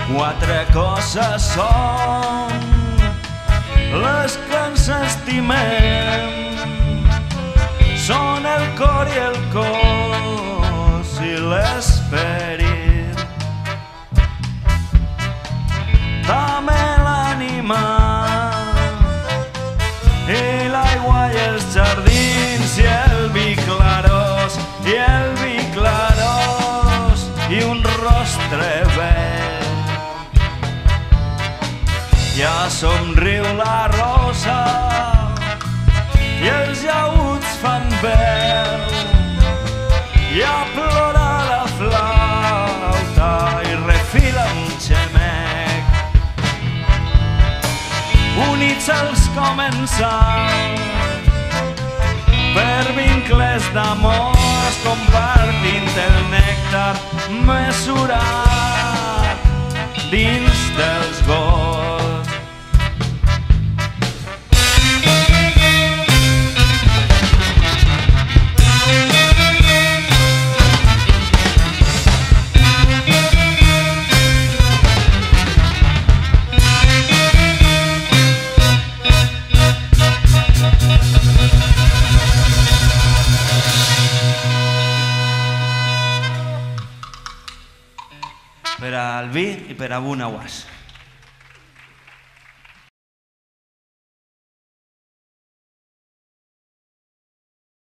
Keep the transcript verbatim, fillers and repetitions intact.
Quatre coses són les que ens estimem, són el cor i el cos i l'esperit, també l'ànima i l'aigua i els jardins i el vi clarós i el vi clarós i un rostre vell. Ja somriu la rosa i els llaüts fan veu, ja plora la flauta i refila un xemec. Units els començants per vincles d'amors, compartint el nèctar mesurat dins dels gots. Per al vi i per a Bunawas.